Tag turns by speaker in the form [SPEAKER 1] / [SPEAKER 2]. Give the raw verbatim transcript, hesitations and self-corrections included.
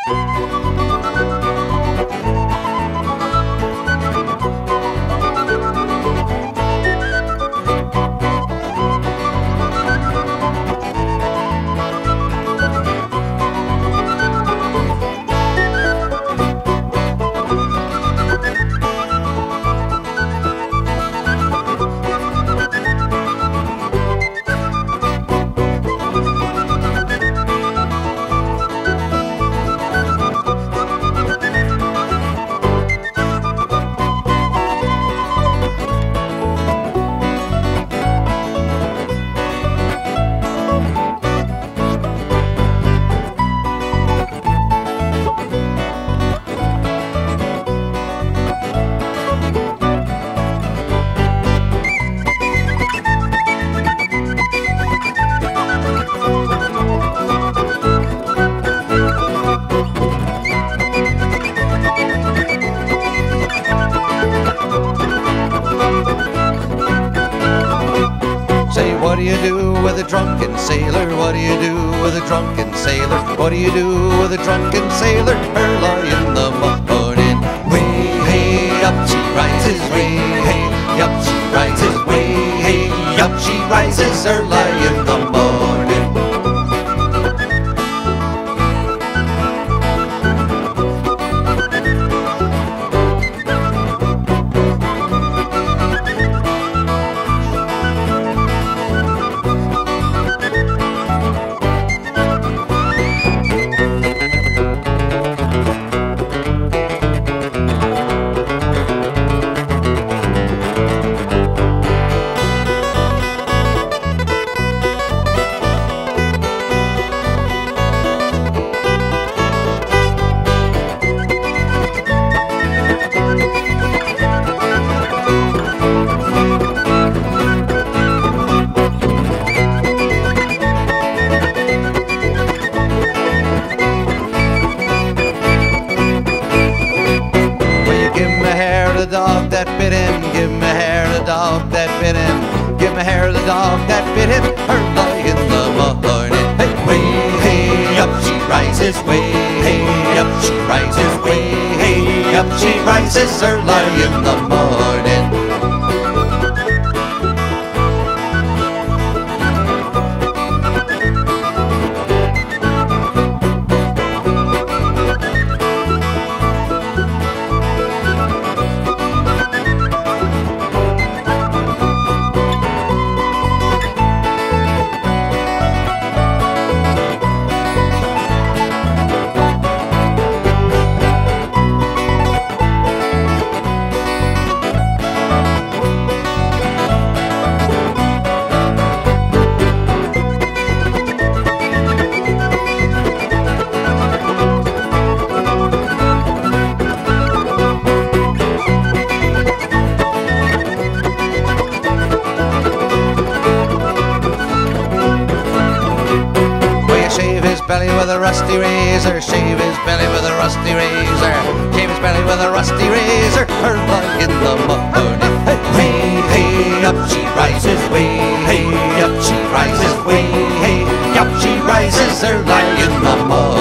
[SPEAKER 1] What do you do with a drunken sailor? What do you do with a drunken sailor? What do you do with a drunken sailor? Early in the morning, way hey up she rises, way hey up she rises, way hey up she rises, early in the morning. Dog that bit him, give me hair the dog that bit him, give me hair the dog that bit him, early in the morning. Hey, way hey up she rises, way hey up she rises, way hey up she rises, early in the morning. Belly with a rusty razor, shave his belly with a rusty razor, shave his belly with a rusty razor, early in the morning. Way hey up she rises, way hey up she rises, way hey up she rises, early in the morning.